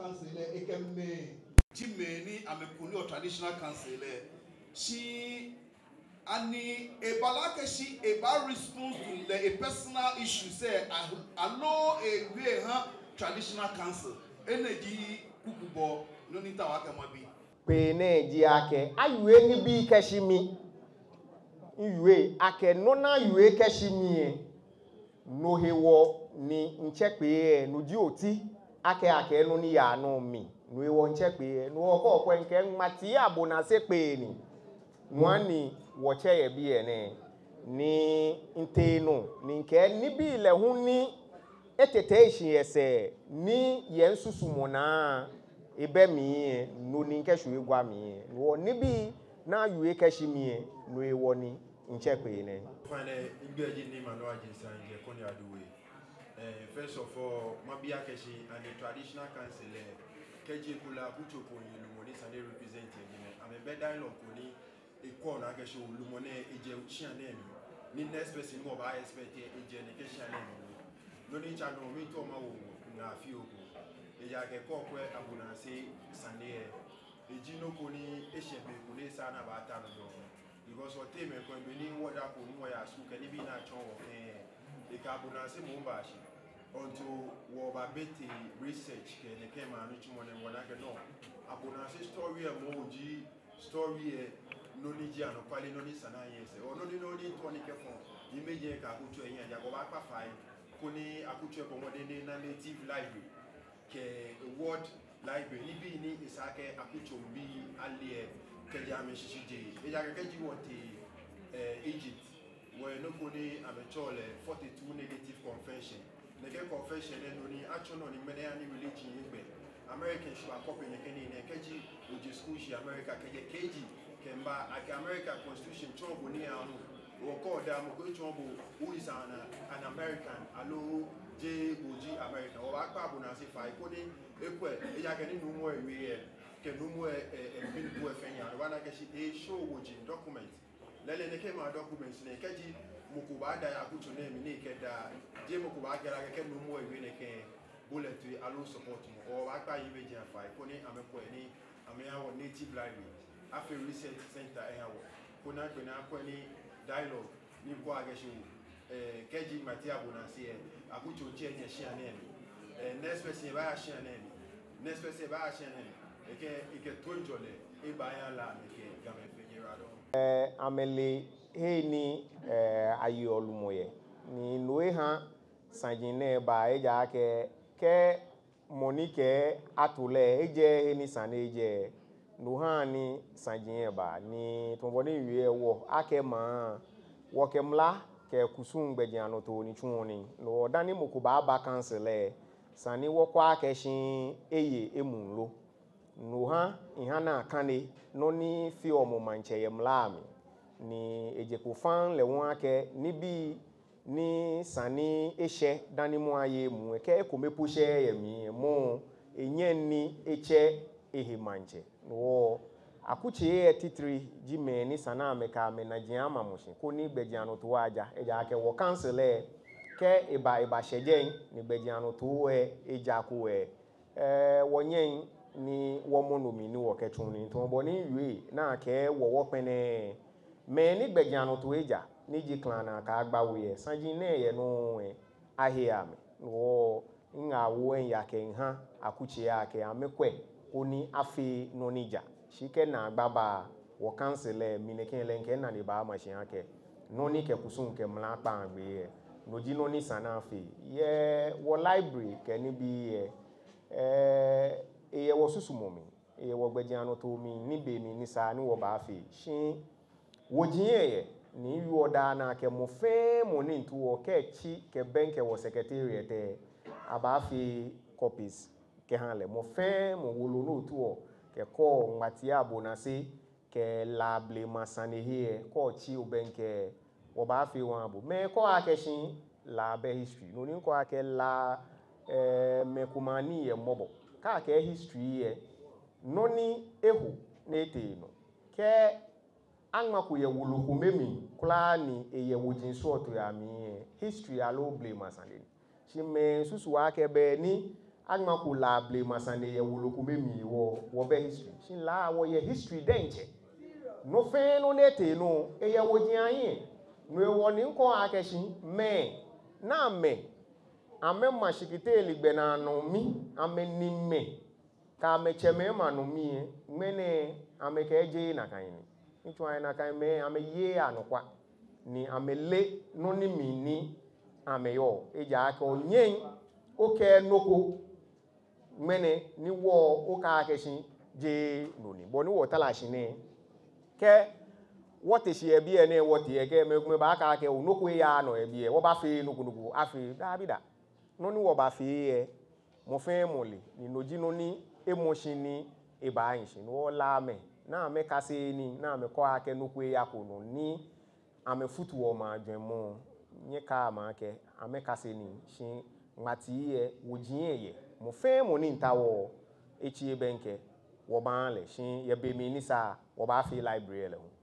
council ekemme Jimeni amekuni traditional council she ani ebalake she eba response to a personal issue say I know a way traditional council energy kukubo no nita waka mabi pe na ji ake ayue ni bi kashimi iwe ake no na yue kashimi no hewo ni nche pe no ji oti ake no ni ya no mi no ewo nche pe no okọ nke mati abona se pe ni nwani wo che ye bi ene ni nteno ni nke ni bi le hu ni etetation yese ni ye nsusumo na ebe mi no ni nke hwe gwa mi wo ni bi na yue kashi mi no ewo ni nche pe ne fine igbeji ni manu agency anje koni aduwe first of all mabia kashi and the traditional council keji kula kuchoko yilumoni sane represent ene am be dialogue koni e na kashi ulumone eje uchia nemi ni next person mo ba expect eje ne kashi nemi no ni chano mi to ma wo na fi oku eja ke kokwe abuna se sane ejino koni eshebe kuni sana ba ta no because what team ko be ni woda ko mu ya su ke ni bi na chon wo e ka abuna se mo ba shi onto wo ba beti research ke ne ke ma no chumo ne wona ke no abuna se story e mo ji story e no ni ji ano kwale no ni sana yese o no ni to ni ke fon ni meje ka akutu eyan ja ko ba pa fai kuni akutu e ko mo de na native library ke word library ni bi ni isake akutu bi alie ke ja me shishije e ja ke ji wote Egypt where no kuni abechole 42 negative confession nege confession no ni action on mene ani religion igbe American shi akopin yake ni ne keji uji school shi America keje keji kemba ake America constitution chombo ni anu woko da mo ko chombo who is an American alo je boji America o ba pa bu na se fa ko ni ekwe e ya ke ni nu mo ewe ke nu mo bin bu efenya no wana ke shi e show woji document lele ne ke ma documents ne keji mukuba da ya kutu ne mi ne ke da je mukuba gara ke nu mo ewe ne ke bullet alo support mo o ba pa yibe je fa ko ni ameko ni ameyawo native library afi research center eyawo ko na pe na ko ni dialogue ni ko agesho keji mati abonasi akutu che ne shia ne next person ba shia ne next person ba shia ne ike tonjole e ba ya la me ke game fejera do amele he ni ayi olumoye ni noe ha sanjine ba eja ke monike atule eje he ni saneje no ha ni sanjine ba ni tonbo ni wi ewo akema wo kemla ke kusun gbejiano to ni chuoni no dani mokuba ba cancel sani wo kwa keshin eye emunlo no ha ihana kane no ni fi omo manche yemlami ni ejekufan le won ake nibi ni sani eshe dani mu aye mu ke ko mepushe yemi mo enyen ni eche ehe manche no akuche titri jime ni sana meka me na jiama mushin ko ni gbejiano to aja eja ake wo cancel ke eba shejen ni gbejiano to eja ko wonyen ni womonomi ni wo ketuni to bo ni yue na ke wo pene me ni gbejiano to eja ni ji clan na ka agbawe sanji na ye no ahia me wo nga wo ya ke nha akuche ya ke amekwe oni afi no nija shike na agbaba wo cancel mineke lenke na ni ba machine ake no ni ke kusun ke mla pa agbe no ji no ni sana afi ye wo library ke ni bi eye wo susumomi eye wo gbejiano to mi ni be mi ni sa ni wo ba afi shin wo jiye ni yu oda na ke mo fe mo ni ntu wo ke chi ke benke wo secretariat aba afi copies ke hanle mo fe mo wolo no tu ke ko ngati abonasi ke lable masane here ko chi obenke wo ba fi won abu me ko akeshin la be history no ni ko ake la mekumani ye mobo ka ke history ye no ni ehu na ete no ke anmaku ye wuluku memi kula ni eye wujinso to ya mi history alo blame masane shi me susu ake be ni agma ku la ble masane ye woloku memi wo be history shin la wo ye history denche no fe no nete no e ye wo jian no e woni nko akeshi me na me ame mashikite ligbe na no mi ame ni me ka me cheme ma no mi mene ame ke je na kan ni ntu ai na kan me ame ye anokwa ni ame le no ni mi ni ame yo eja ka onyen oke noko mene ni wo oka akeshi je no ni bo ni wo talashi ne ke what is ye bi ene what ye ke me ba ka ke onoko ya no e bi e wo ba fe nukunuku afi da bi da no ni wo ba fe ye mo fe mo le ni noji no ni emotion ni e ba yin shi no la me na me ka se ni na me ko ake nuku ya ko no ni ame futu ma dwemo nye ka ma ke ame ka se ni shi ngati ye wojin ye mo fe mo ni ntawo echi benke wo ba le shi ye be mi ni sa wo ba fi library le